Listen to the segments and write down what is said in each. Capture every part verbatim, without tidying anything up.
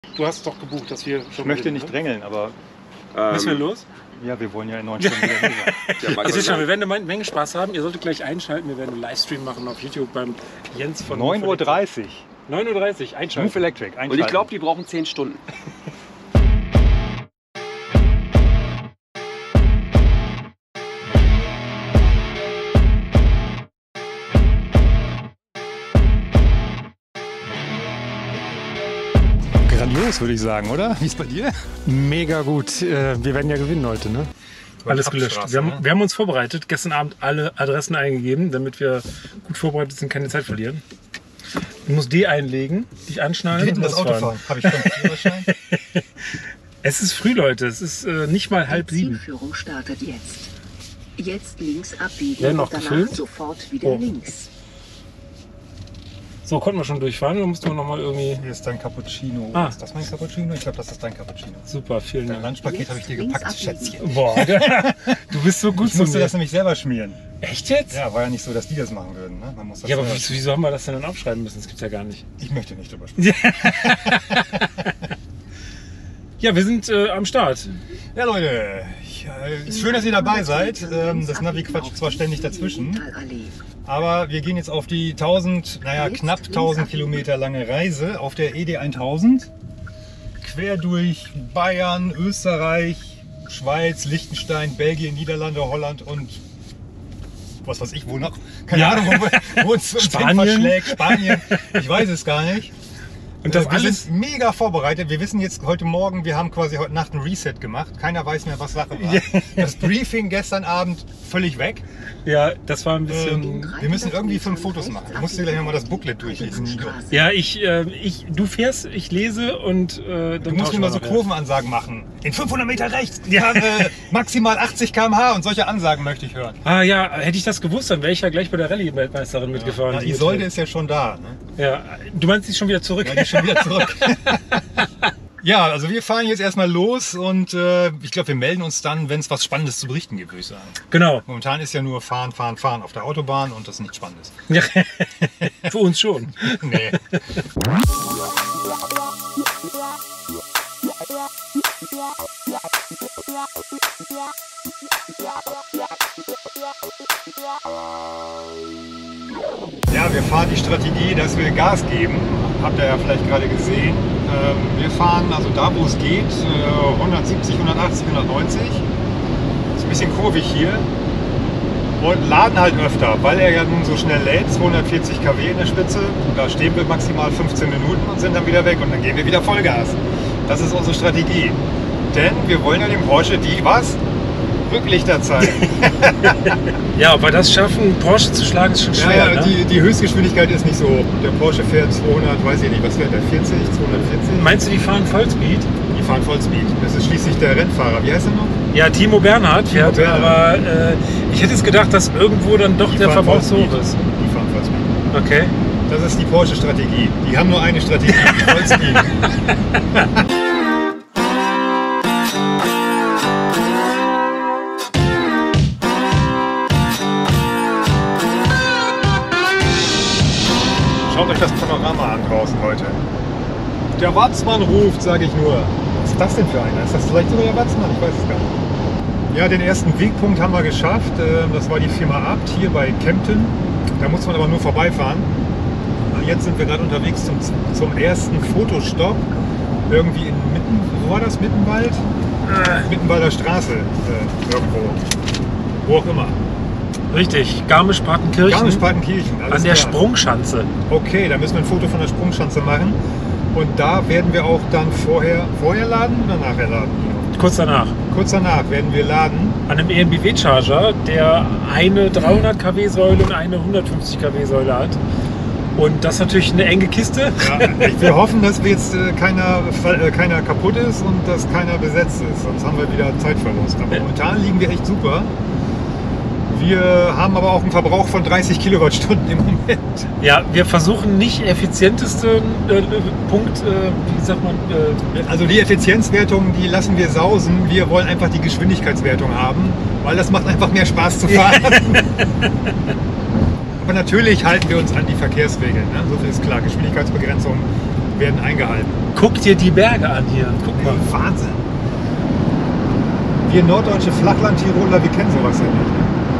Du hast doch gebucht, dass wir schon. Ich möchte reden, nicht ne? drängeln, aber. Ähm, Müssen wir los? Ja, wir wollen ja in neun Stunden wieder hier sein. Ja, ihr seht schon, wir werden eine Menge Spaß haben. Ihr solltet gleich einschalten. Wir werden einen Livestream machen auf YouTube beim Jens von neun Uhr dreißig. neun Uhr dreißig, einschalten. Move Electric, einschalten. Und ich glaube, die brauchen zehn Stunden. Grandios, würde ich sagen, oder? Wie ist bei dir? Mega gut. Wir werden ja gewinnen heute, ne? Alles gelöscht. Wir haben, wir haben uns vorbereitet, gestern Abend alle Adressen eingegeben, damit wir gut vorbereitet sind, keine Zeit verlieren. Du musst die einlegen, dich anschnallen. Hinten das Auto fahren. Habe ich schon Führerschein? Es ist früh, Leute. Es ist äh, nicht mal halb Die sieben. Zielführung startet jetzt. Jetzt links abbiegen Werden noch und danach gefilmt? sofort wieder Oh. links. So, konnten wir schon durchfahren oder mussten wir noch mal irgendwie... Hier ist dein Cappuccino. Ah. Ist das mein Cappuccino? Ich glaube, das ist dein Cappuccino. Super, vielen Dein Dank. Lunchpaket habe ich dir Links gepackt, abbiegen. Schätzchen. Boah, du bist so gut Ich zu musste mir. das nämlich selber schmieren. Echt jetzt? Ja, war ja nicht so, dass die das machen würden. Ne? Man muss das Ja, aber selber- wieso, wieso haben wir das denn dann aufschreiben müssen? Das gibt's ja gar nicht. Ich möchte nicht drüber sprechen. Ja, wir sind äh, am Start. Ja, Leute, ich, äh, ist schön, dass ihr dabei seid. Ähm, das Navi quatscht zwar ständig dazwischen, aber wir gehen jetzt auf die tausend, naja, knapp tausend Kilometer lange Reise auf der E D tausend. Quer durch Bayern, Österreich, Schweiz, Liechtenstein, Belgien, Niederlande, Holland und was weiß ich, wo noch? Keine Ja. Ahnung, wo, wo uns uns hin Spanien. verschlägt. Spanien, ich weiß es gar nicht. Und das wir alles... sind mega vorbereitet. Wir wissen jetzt heute Morgen, wir haben quasi heute Nacht ein Reset gemacht. Keiner weiß mehr, was Sache war. Das Briefing gestern Abend völlig weg. Ja, das war ein bisschen... Ähm, wir müssen irgendwie fünf Fotos machen. Ich muss dir gleich nochmal das Booklet durchlesen, Nico. Ja, ich, äh, ich, du fährst, ich lese und äh, dann Du musst tauschen mir mal wir so noch, ja. Kurvenansagen machen. In fünfhundert Meter rechts, ja. äh, maximal achtzig Kilometer pro Stunde und solche Ansagen möchte ich hören. Ah ja, hätte ich das gewusst, dann wäre ich ja gleich bei der Rallye-Weltmeisterin mitgefahren. Ja, die Isolde mit- ist ja schon da. Ne? Ja, du meinst, die ist schon wieder zurück? Ja, die ist schon wieder zurück. Ja, also wir fahren jetzt erstmal los und äh, ich glaube, wir melden uns dann, wenn es was Spannendes zu berichten gibt, würde ich sagen. Genau. Momentan ist ja nur fahren, fahren, fahren auf der Autobahn und das ist nichts Spannendes. Ja, für uns schon. Nee. Ja, wir fahren die Strategie, dass wir Gas geben. Habt ihr ja vielleicht gerade gesehen. Ähm, wir fahren also da, wo es geht, äh, hundertsiebzig, hundertachtzig, hundertneunzig. Ist ein bisschen kurvig hier. Und laden halt öfter, weil er ja nun so schnell lädt, zweihundertvierzig Kilowatt in der Spitze. Da stehen wir maximal fünfzehn Minuten und sind dann wieder weg und dann geben wir wieder Vollgas. Das ist unsere Strategie. Denn wir wollen ja dem Porsche die, was? Rücklichter zeigen. Ja, ob wir das schaffen, Porsche zu schlagen, ist schon schwer. Ja, ja, ne? die, die Höchstgeschwindigkeit ist nicht so. Der Porsche fährt zweihundert, weiß ich nicht, was fährt der? vierzig, zweihundertvierzig? Meinst du, die fahren Vollspeed? Die fahren Vollspeed. Das ist schließlich der Rennfahrer. Wie heißt er noch? Ja, Timo Bernhard fährt, Bernhard. aber äh, ich hätte es gedacht, dass irgendwo dann doch Die der fahren Verbrauch so hoch Vollspeed. ist. Die fahren Vollspeed. Okay. Das ist die Porsche-Strategie. Die haben nur eine Strategie, Vollspeed. Schaut euch das Panorama an draußen heute. Der Watzmann ruft, sage ich nur. Was ist das denn für einer? Ist das vielleicht sogar der Watzmann? Ich weiß es gar nicht. Ja, den ersten Wegpunkt haben wir geschafft. Ähm, Das war die Firma Abt hier bei Kempten. Da muss man aber nur vorbeifahren. Jetzt sind wir gerade unterwegs zum, zum ersten Fotostopp. Irgendwie in Mitten, wo war das? Mittenwald? Äh, Mittenwalder Straße. Äh, irgendwo. Wo auch immer. Richtig, Garmisch-Partenkirchen. Garmisch-Partenkirchen. alles An der klar. Sprungschanze. Okay, da müssen wir ein Foto von der Sprungschanze machen. Und da werden wir auch dann vorher, vorher laden oder nachher laden? Kurz danach. Kurz danach werden wir laden. An einem E N B W-Charger, der eine dreihundert Kilowatt Säule und eine hundertfünfzig Kilowatt Säule hat. Und das ist natürlich eine enge Kiste. Ja, wir hoffen, dass wir jetzt äh, keiner, äh, keiner kaputt ist und dass keiner besetzt ist. Sonst haben wir wieder Zeitverlust. Aber momentan liegen wir echt super. Wir haben aber auch einen Verbrauch von dreißig Kilowattstunden im Moment. Ja, wir versuchen nicht effizientesten äh, Punkt, äh, wie sagt man, äh, Also die Effizienzwertung, die lassen wir sausen. Wir wollen einfach die Geschwindigkeitswertung haben, weil das macht einfach mehr Spaß zu fahren. Aber natürlich halten wir uns an die Verkehrsregeln. Ne? So viel ist klar. Geschwindigkeitsbegrenzung werden eingehalten. Guck dir die Berge an hier. Guck mal. Wahnsinn. Wir norddeutsche Flachland-Tiroler, wir kennen sowas ja nicht.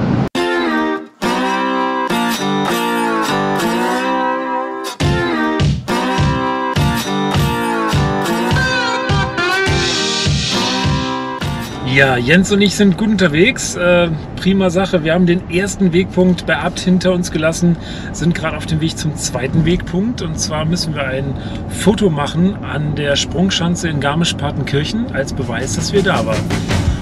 Ja, Jens und ich sind gut unterwegs. Äh, prima Sache. Wir haben den ersten Wegpunkt bei Abt hinter uns gelassen, sind gerade auf dem Weg zum zweiten Wegpunkt. Und zwar müssen wir ein Foto machen an der Sprungschanze in Garmisch-Partenkirchen als Beweis, dass wir da waren.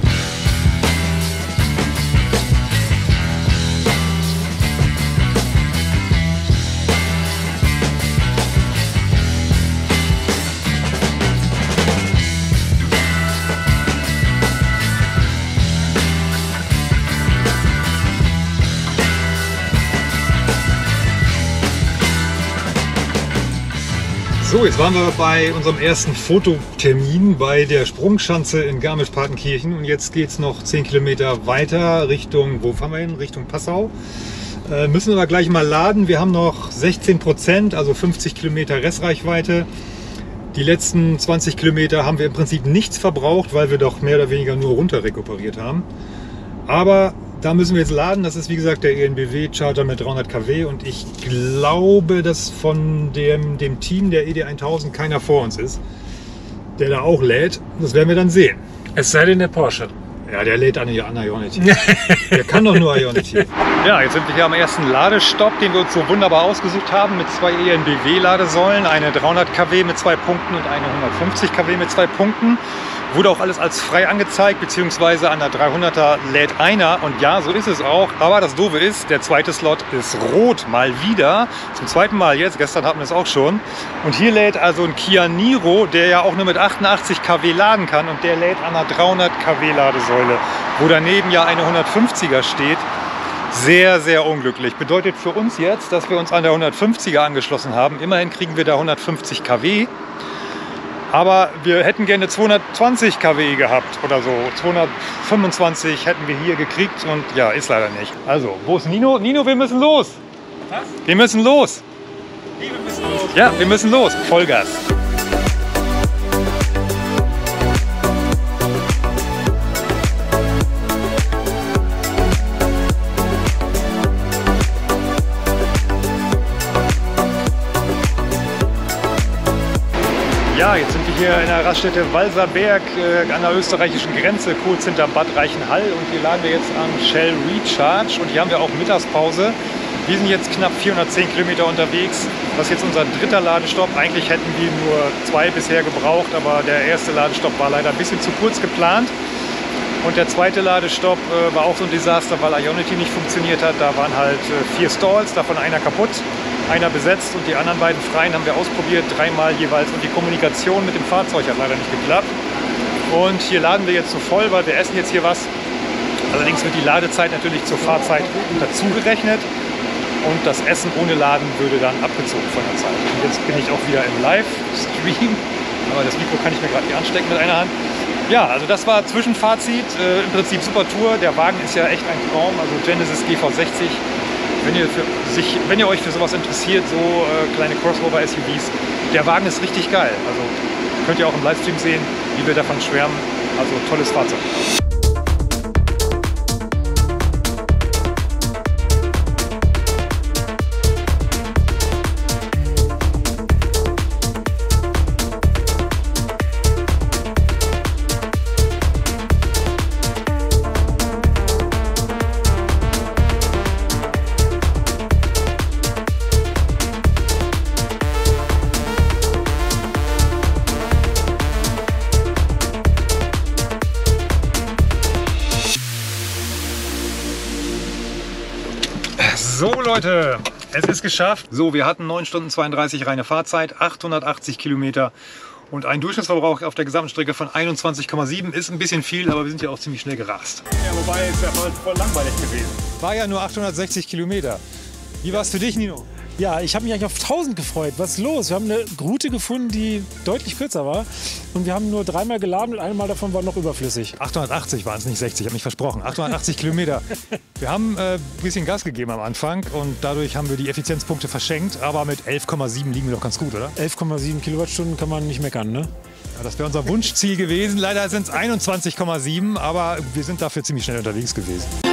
So, jetzt waren wir bei unserem ersten Fototermin bei der Sprungschanze in Garmisch-Partenkirchen und jetzt geht es noch zehn Kilometer weiter Richtung, wo fahren wir hin? Richtung Passau. Äh, müssen wir gleich mal laden. Wir haben noch sechzehn Prozent, also fünfzig Kilometer Restreichweite. Die letzten zwanzig Kilometer haben wir im Prinzip nichts verbraucht, weil wir doch mehr oder weniger nur runter rekuperiert haben. Aber da müssen wir jetzt laden. Das ist wie gesagt der E N B W Charger mit dreihundert Kilowatt und ich glaube, dass von dem, dem Team der E D tausend keiner vor uns ist, der da auch lädt. Das werden wir dann sehen. Es sei denn der Porsche. Ja, der lädt an, an Ionity. Der kann doch nur Ionity. Ja, jetzt sind wir hier am ersten Ladestopp, den wir uns so wunderbar ausgesucht haben, mit zwei E N B W-Ladesäulen, eine dreihundert Kilowatt mit zwei Punkten und eine hundertfünfzig Kilowatt mit zwei Punkten. Wurde auch alles als frei angezeigt, beziehungsweise an der dreihunderter lädt einer. Und ja, so ist es auch. Aber das Doofe ist, der zweite Slot ist rot, mal wieder. Zum zweiten Mal jetzt, gestern hatten wir es auch schon. Und hier lädt also ein Kia Niro, der ja auch nur mit achtundachtzig Kilowatt laden kann. Und der lädt an einer dreihundert Kilowatt Ladesäule, wo daneben ja eine hundertfünfziger steht. Sehr, sehr unglücklich. Bedeutet für uns jetzt, dass wir uns an der hundertfünfziger angeschlossen haben. Immerhin kriegen wir da hundertfünfzig Kilowatt. Aber wir hätten gerne zweihundertzwanzig Kilowatt gehabt oder so. zweihundertfünfundzwanzig hätten wir hier gekriegt und ja, ist leider nicht. Also, wo ist Nino? Nino, wir müssen los. Was? Wir müssen los. Wir müssen los. Ja, wir müssen los. Vollgas. Ja, jetzt sind wir hier in der Raststätte Walserberg äh, an der österreichischen Grenze, kurz hinter Bad Reichenhall. Und hier laden wir jetzt am Shell Recharge. Und hier haben wir auch Mittagspause. Wir sind jetzt knapp vierhundertzehn Kilometer unterwegs. Das ist jetzt unser dritter Ladestopp. Eigentlich hätten wir nur zwei bisher gebraucht, aber der erste Ladestopp war leider ein bisschen zu kurz geplant. Und der zweite Ladestopp äh, war auch so ein Desaster, weil Ionity nicht funktioniert hat. Da waren halt äh, vier Stalls, davon einer kaputt. Einer besetzt und die anderen beiden freien haben wir ausprobiert, dreimal jeweils. Und die Kommunikation mit dem Fahrzeug hat leider nicht geklappt. Und hier laden wir jetzt so voll, weil wir essen jetzt hier was. Allerdings wird die Ladezeit natürlich zur Fahrzeit dazu gerechnet. Und das Essen ohne Laden würde dann abgezogen von der Zeit. Und jetzt bin ich auch wieder im Livestream. Aber das Mikro kann ich mir gerade nicht anstecken mit einer Hand. Ja, also das war Zwischenfazit. Äh, Im Prinzip super Tour. Der Wagen ist ja echt ein Traum. Also Genesis G V sechzig. Wenn ihr, für sich, wenn ihr euch für sowas interessiert, so äh, kleine Crossover-S U Vs, der Wagen ist richtig geil. Also könnt ihr auch im Livestream sehen, wie wir davon schwärmen. Also tolles Fahrzeug. So Leute, es ist geschafft. So, wir hatten neun Stunden zweiunddreißig reine Fahrzeit, achthundertachtzig Kilometer und ein Durchschnittsverbrauch auf der Gesamtstrecke von einundzwanzig Komma sieben. Ist ein bisschen viel, aber wir sind ja auch ziemlich schnell gerast. Ja, wobei ist ja voll, voll langweilig gewesen. War ja nur achthundertsechzig Kilometer. Wie war es für dich, Nino? Ja, ich habe mich eigentlich auf tausend gefreut. Was ist los? Wir haben eine Route gefunden, die deutlich kürzer war. und wir haben nur dreimal geladen und einmal davon war noch überflüssig. achthundertachtzig waren es, nicht sechzig, ich habe mich versprochen. achthundertachtzig Kilometer. Wir haben ein äh, bisschen Gas gegeben am Anfang und dadurch haben wir die Effizienzpunkte verschenkt, aber mit elf Komma sieben liegen wir doch ganz gut, oder? elf Komma sieben Kilowattstunden kann man nicht meckern, ne? Ja, das wäre unser Wunschziel gewesen. Leider sind es einundzwanzig Komma sieben, aber wir sind dafür ziemlich schnell unterwegs gewesen.